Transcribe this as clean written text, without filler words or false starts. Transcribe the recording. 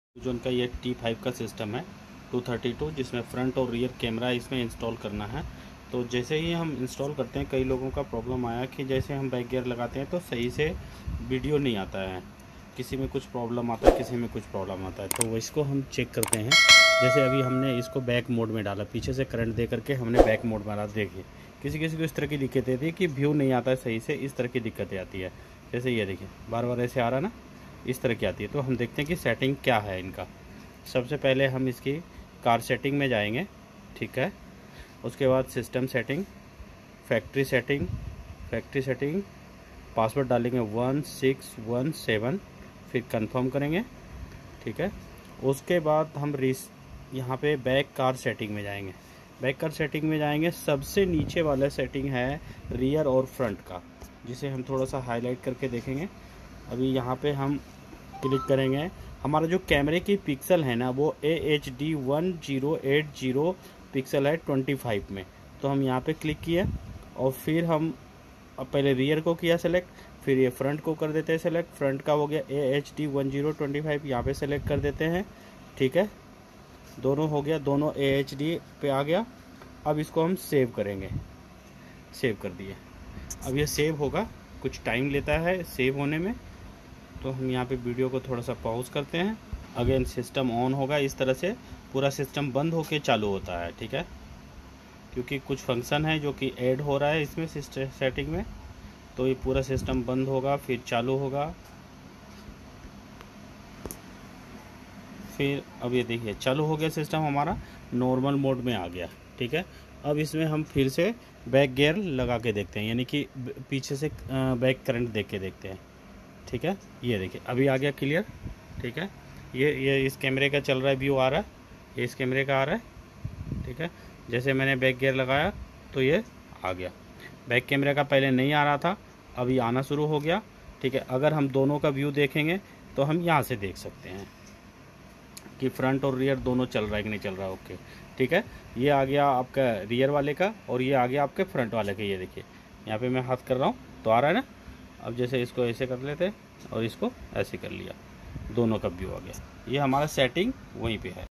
जो उनका ये T5 का सिस्टम है 232, जिसमें फ्रंट और रियर कैमरा इसमें इंस्टॉल करना है। तो जैसे ही हम इंस्टॉल करते हैं, कई लोगों का प्रॉब्लम आया कि जैसे हम बैक गियर लगाते हैं तो सही से वीडियो नहीं आता है, किसी में कुछ प्रॉब्लम आता है, किसी में कुछ प्रॉब्लम आता है। तो इसको हम चेक करते हैं। जैसे अभी हमने इसको बैक मोड में डाला, पीछे से करंट दे करके हमने बैक मोड में डाला। देखिए किसी किसी को इस तरह की दिक्कतें आती है कि व्यू नहीं आता है सही से, इस तरह की दिक्कतें आती है। जैसे ये देखिए बार बार ऐसे आ रहा है ना, इस तरह की आती है। तो हम देखते हैं कि सेटिंग क्या है इनका। सबसे पहले हम इसकी कार सेटिंग में जाएंगे, ठीक है। उसके बाद system setting, factory setting, password डालेंगे 1617, फिर कंफर्म करेंगे, ठीक है। उसके बाद हम यहाँ पे बैक कार सेटिंग में जाएंगे। बैक कार सेटिंग में जाएंगे, सबसे नीचे वाला सेटिंग है रियर और फ्रंट का, जिसे हम थोड़ा सा हाईलाइट करके देखेंगे। अभी यहाँ पे हम क्लिक करेंगे। हमारा जो कैमरे की पिक्सल है ना, वो AHD 1080 पिक्सल है 25 में। तो हम यहाँ पे क्लिक किए और फिर हम पहले रियर को किया सेलेक्ट, फिर ये फ्रंट को कर देते हैं सेलेक्ट। फ्रंट का हो गया AHD 1025, यहाँ पे सेलेक्ट कर देते हैं, ठीक है। दोनों हो गया, दोनों AHD पे आ गया। अब इसको हम सेव करेंगे। सेव कर दिए। अब ये सेव होगा, कुछ टाइम लेता है सेव होने में। तो हम यहाँ पे वीडियो को थोड़ा सा पॉज करते हैं। अगेन सिस्टम ऑन होगा, इस तरह से पूरा सिस्टम बंद होके चालू होता है, ठीक है। क्योंकि कुछ फंक्शन है जो कि ऐड हो रहा है इसमें सेटिंग में, तो ये पूरा सिस्टम बंद होगा फिर चालू होगा। फिर अब ये देखिए चालू हो गया सिस्टम, हमारा नॉर्मल मोड में आ गया, ठीक है। अब इसमें हम फिर से बैक गियर लगा के देखते हैं, यानी कि पीछे से बैक करंट देख के देखते हैं, ठीक है। ये देखिए अभी आ गया क्लियर, ठीक है। ये इस कैमरे का चल रहा है, व्यू आ रहा है, ये इस कैमरे का आ रहा है, ठीक है। जैसे मैंने बैक गियर लगाया तो ये आ गया। बैक कैमरे का पहले नहीं आ रहा था, अभी आना शुरू हो गया, ठीक है। अगर हम दोनों का व्यू देखेंगे तो हम यहाँ से देख सकते हैं कि फ्रंट और रियर दोनों चल रहा है कि नहीं चल रहा है। ओके, ठीक है। ये आ गया आपका रियर वाले का और ये आ गया आपके फ्रंट वाले का। ये देखिए यहाँ पे मैं हाथ कर रहा हूँ तो आ रहा है ना। अब जैसे इसको ऐसे कर लेते हैं और इसको ऐसे कर लिया, दोनों का व्यू आ गया। ये हमारा सेटिंग वहीं पे है।